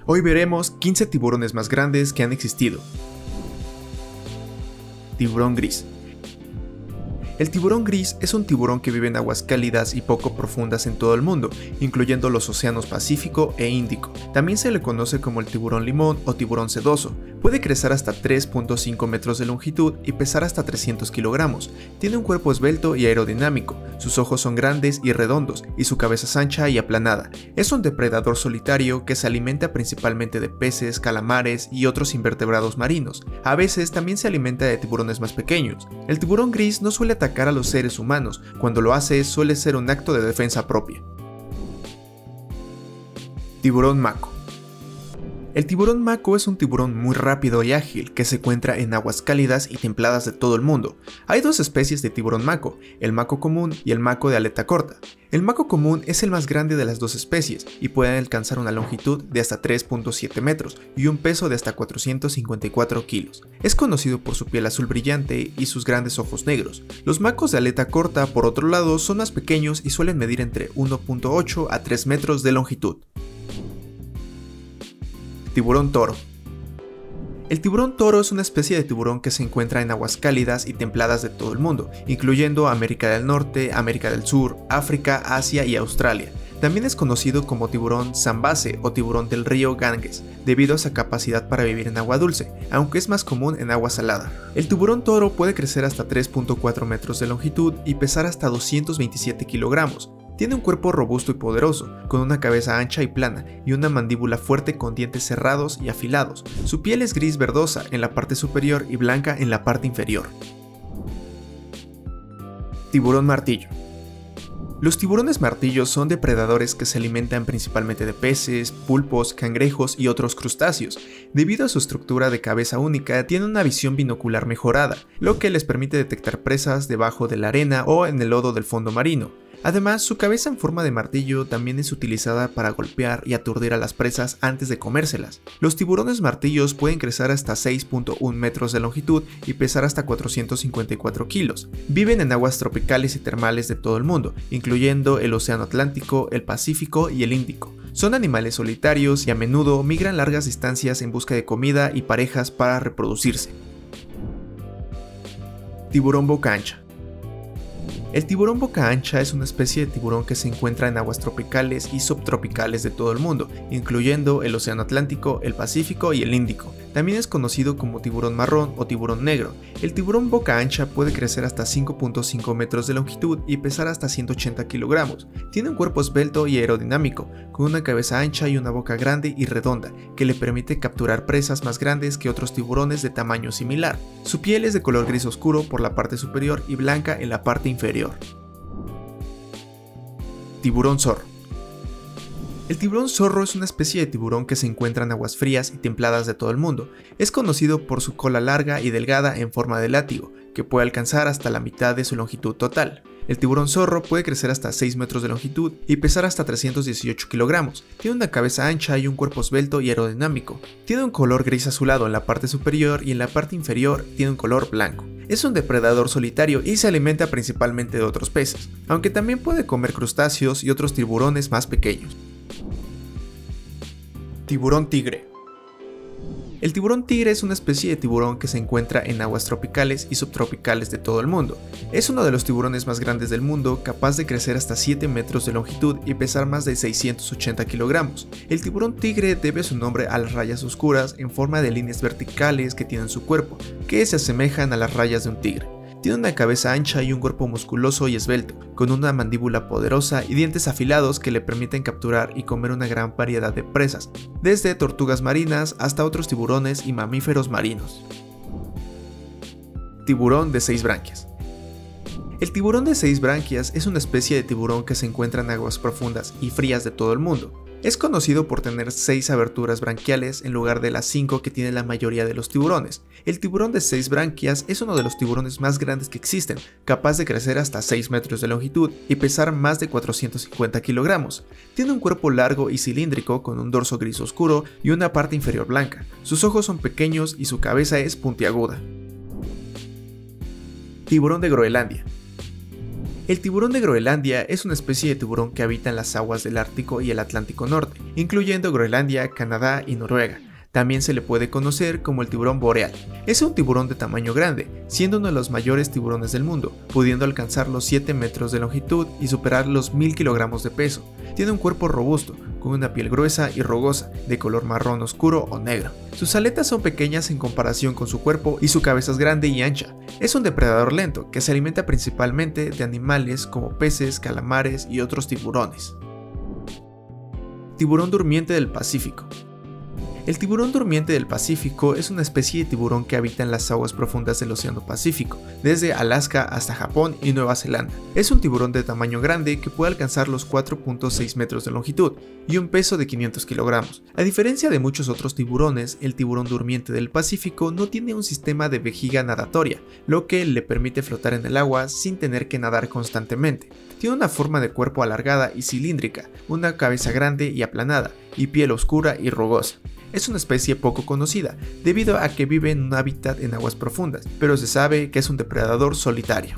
Hoy veremos 15 tiburones más grandes que han existido. Tiburón gris. El tiburón gris es un tiburón que vive en aguas cálidas y poco profundas en todo el mundo, incluyendo los océanos Pacífico e Índico. También se le conoce como el tiburón limón o tiburón sedoso. Puede crecer hasta 3.5 metros de longitud y pesar hasta 300 kilogramos. Tiene un cuerpo esbelto y aerodinámico, sus ojos son grandes y redondos, y su cabeza es ancha y aplanada. Es un depredador solitario que se alimenta principalmente de peces, calamares y otros invertebrados marinos. A veces también se alimenta de tiburones más pequeños. El tiburón gris no suele atacar a los seres humanos, cuando lo hace suele ser un acto de defensa propia. Tiburón maco. El tiburón maco es un tiburón muy rápido y ágil que se encuentra en aguas cálidas y templadas de todo el mundo. Hay dos especies de tiburón maco, el maco común y el maco de aleta corta. El maco común es el más grande de las dos especies y puede alcanzar una longitud de hasta 3.7 metros y un peso de hasta 454 kilos. Es conocido por su piel azul brillante y sus grandes ojos negros. Los macos de aleta corta, por otro lado, son más pequeños y suelen medir entre 1.8 a 3 metros de longitud. Tiburón toro. El tiburón toro es una especie de tiburón que se encuentra en aguas cálidas y templadas de todo el mundo, incluyendo América del Norte, América del Sur, África, Asia y Australia. También es conocido como tiburón zambase o tiburón del río Ganges, debido a su capacidad para vivir en agua dulce, aunque es más común en agua salada. El tiburón toro puede crecer hasta 3.4 metros de longitud y pesar hasta 227 kilogramos. Tiene un cuerpo robusto y poderoso, con una cabeza ancha y plana y una mandíbula fuerte con dientes cerrados y afilados. Su piel es gris verdosa en la parte superior y blanca en la parte inferior. Tiburón martillo. Los tiburones martillos son depredadores que se alimentan principalmente de peces, pulpos, cangrejos y otros crustáceos. Debido a su estructura de cabeza única, tienen una visión binocular mejorada, lo que les permite detectar presas debajo de la arena o en el lodo del fondo marino. Además, su cabeza en forma de martillo también es utilizada para golpear y aturdir a las presas antes de comérselas. Los tiburones martillos pueden crecer hasta 6.1 metros de longitud y pesar hasta 454 kilos. Viven en aguas tropicales y termales de todo el mundo, incluyendo el Océano Atlántico, el Pacífico y el Índico. Son animales solitarios y a menudo migran largas distancias en busca de comida y parejas para reproducirse. Tiburón boca ancha. El tiburón boca ancha es una especie de tiburón que se encuentra en aguas tropicales y subtropicales de todo el mundo, incluyendo el Océano Atlántico, el Pacífico y el Índico. También es conocido como tiburón marrón o tiburón negro. El tiburón boca ancha puede crecer hasta 5.5 metros de longitud y pesar hasta 180 kilogramos. Tiene un cuerpo esbelto y aerodinámico, con una cabeza ancha y una boca grande y redonda, que le permite capturar presas más grandes que otros tiburones de tamaño similar. Su piel es de color gris oscuro por la parte superior y blanca en la parte inferior. Tiburón zorro. El tiburón zorro es una especie de tiburón que se encuentra en aguas frías y templadas de todo el mundo. Es conocido por su cola larga y delgada en forma de látigo, que puede alcanzar hasta la mitad de su longitud total. El tiburón zorro puede crecer hasta 6 metros de longitud y pesar hasta 318 kilogramos. Tiene una cabeza ancha y un cuerpo esbelto y aerodinámico. Tiene un color gris azulado en la parte superior y en la parte inferior tiene un color blanco. Es un depredador solitario y se alimenta principalmente de otros peces, aunque también puede comer crustáceos y otros tiburones más pequeños. Tiburón tigre. El tiburón tigre es una especie de tiburón que se encuentra en aguas tropicales y subtropicales de todo el mundo. Es uno de los tiburones más grandes del mundo, capaz de crecer hasta 7 metros de longitud y pesar más de 680 kilogramos. El tiburón tigre debe su nombre a las rayas oscuras en forma de líneas verticales que tiene en su cuerpo, que se asemejan a las rayas de un tigre. Tiene una cabeza ancha y un cuerpo musculoso y esbelto, con una mandíbula poderosa y dientes afilados que le permiten capturar y comer una gran variedad de presas, desde tortugas marinas hasta otros tiburones y mamíferos marinos. Tiburón de 6 branquias. El tiburón de 6 branquias es una especie de tiburón que se encuentra en aguas profundas y frías de todo el mundo. Es conocido por tener 6 aberturas branquiales en lugar de las 5 que tiene la mayoría de los tiburones. El tiburón de 6 branquias es uno de los tiburones más grandes que existen, capaz de crecer hasta 6 metros de longitud y pesar más de 450 kilogramos. Tiene un cuerpo largo y cilíndrico con un dorso gris oscuro y una parte inferior blanca. Sus ojos son pequeños y su cabeza es puntiaguda. Tiburón de Groenlandia. El tiburón de Groenlandia es una especie de tiburón que habita en las aguas del Ártico y el Atlántico Norte, incluyendo Groenlandia, Canadá y Noruega. También se le puede conocer como el tiburón boreal. Es un tiburón de tamaño grande, siendo uno de los mayores tiburones del mundo, pudiendo alcanzar los 7 metros de longitud y superar los 1000 kilogramos de peso. Tiene un cuerpo robusto, con una piel gruesa y rugosa, de color marrón oscuro o negro. Sus aletas son pequeñas en comparación con su cuerpo y su cabeza es grande y ancha. Es un depredador lento que se alimenta principalmente de animales como peces, calamares y otros tiburones. Tiburón durmiente del Pacífico. El tiburón durmiente del Pacífico es una especie de tiburón que habita en las aguas profundas del Océano Pacífico, desde Alaska hasta Japón y Nueva Zelanda. Es un tiburón de tamaño grande que puede alcanzar los 4.6 metros de longitud y un peso de 500 kilogramos. A diferencia de muchos otros tiburones, el tiburón durmiente del Pacífico no tiene un sistema de vejiga nadatoria, lo que le permite flotar en el agua sin tener que nadar constantemente. Tiene una forma de cuerpo alargada y cilíndrica, una cabeza grande y aplanada, y piel oscura y rugosa. Es una especie poco conocida, debido a que vive en un hábitat en aguas profundas, pero se sabe que es un depredador solitario.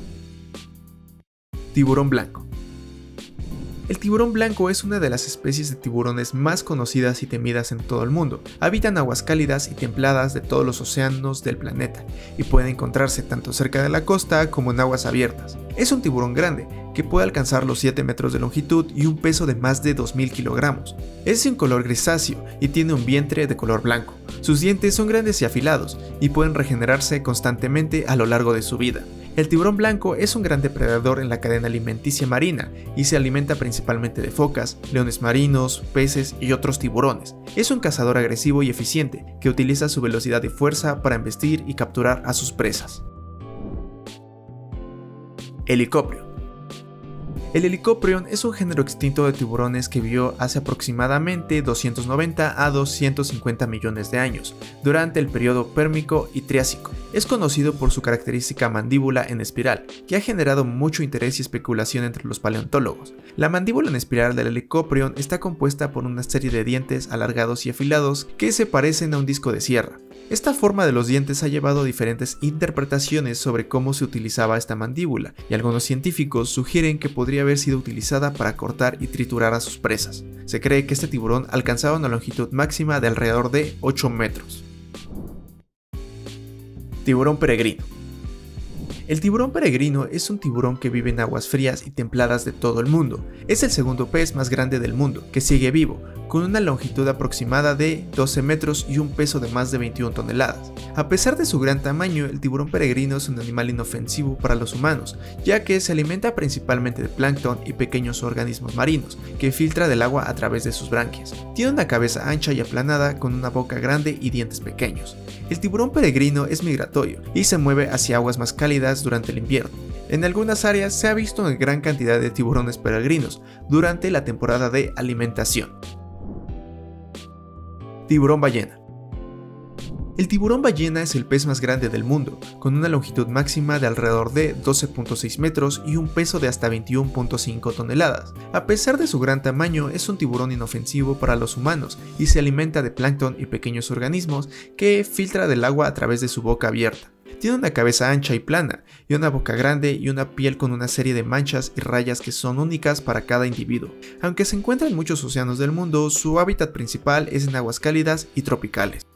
Tiburón blanco. El tiburón blanco es una de las especies de tiburones más conocidas y temidas en todo el mundo. Habita en aguas cálidas y templadas de todos los océanos del planeta, y puede encontrarse tanto cerca de la costa como en aguas abiertas. Es un tiburón grande, que puede alcanzar los 7 metros de longitud y un peso de más de 2000 kilogramos. Es de un color grisáceo y tiene un vientre de color blanco. Sus dientes son grandes y afilados, y pueden regenerarse constantemente a lo largo de su vida. El tiburón blanco es un gran depredador en la cadena alimenticia marina y se alimenta principalmente de focas, leones marinos, peces y otros tiburones. Es un cazador agresivo y eficiente que utiliza su velocidad y fuerza para embestir y capturar a sus presas. Helicóptero. El Helicoprion es un género extinto de tiburones que vivió hace aproximadamente 290 a 250 millones de años, durante el periodo Pérmico y Triásico. Es conocido por su característica mandíbula en espiral, que ha generado mucho interés y especulación entre los paleontólogos. La mandíbula en espiral del Helicoprion está compuesta por una serie de dientes alargados y afilados que se parecen a un disco de sierra. Esta forma de los dientes ha llevado a diferentes interpretaciones sobre cómo se utilizaba esta mandíbula, y algunos científicos sugieren que podría haber sido utilizada para cortar y triturar a sus presas. Se cree que este tiburón alcanzaba una longitud máxima de alrededor de 8 metros. Tiburón peregrino. El tiburón peregrino es un tiburón que vive en aguas frías y templadas de todo el mundo. Es el segundo pez más grande del mundo, que sigue vivo, con una longitud aproximada de 12 metros y un peso de más de 21 toneladas. A pesar de su gran tamaño, el tiburón peregrino es un animal inofensivo para los humanos, ya que se alimenta principalmente de plancton y pequeños organismos marinos, que filtra del agua a través de sus branquias. Tiene una cabeza ancha y aplanada con una boca grande y dientes pequeños. El tiburón peregrino es migratorio y se mueve hacia aguas más cálidas durante el invierno. En algunas áreas se ha visto una gran cantidad de tiburones peregrinos durante la temporada de alimentación. Tiburón ballena. El tiburón ballena es el pez más grande del mundo, con una longitud máxima de alrededor de 12.6 metros y un peso de hasta 21.5 toneladas. A pesar de su gran tamaño, es un tiburón inofensivo para los humanos y se alimenta de plancton y pequeños organismos que filtra del agua a través de su boca abierta. Tiene una cabeza ancha y plana, y una boca grande y una piel con una serie de manchas y rayas que son únicas para cada individuo. Aunque se encuentra en muchos océanos del mundo, su hábitat principal es en aguas cálidas y tropicales.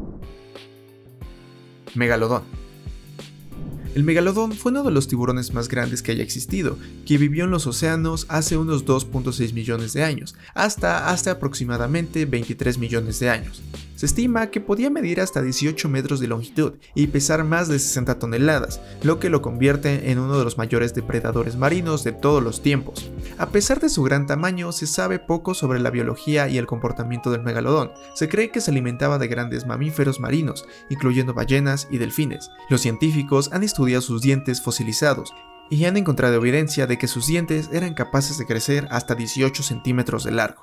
Megalodón. El megalodón fue uno de los tiburones más grandes que haya existido, que vivió en los océanos hace unos 2.6 millones de años, hasta hace aproximadamente 23 millones de años. Se estima que podía medir hasta 18 metros de longitud y pesar más de 60 toneladas, lo que lo convierte en uno de los mayores depredadores marinos de todos los tiempos. A pesar de su gran tamaño, se sabe poco sobre la biología y el comportamiento del megalodón. Se cree que se alimentaba de grandes mamíferos marinos, incluyendo ballenas y delfines. Los científicos han estudiado sus dientes fosilizados y han encontrado evidencia de que sus dientes eran capaces de crecer hasta 18 centímetros de largo.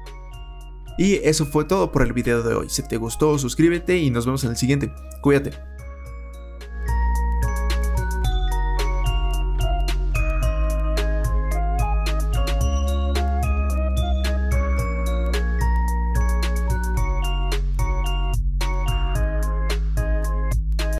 Y eso fue todo por el video de hoy. Si te gustó, suscríbete y nos vemos en el siguiente. Cuídate.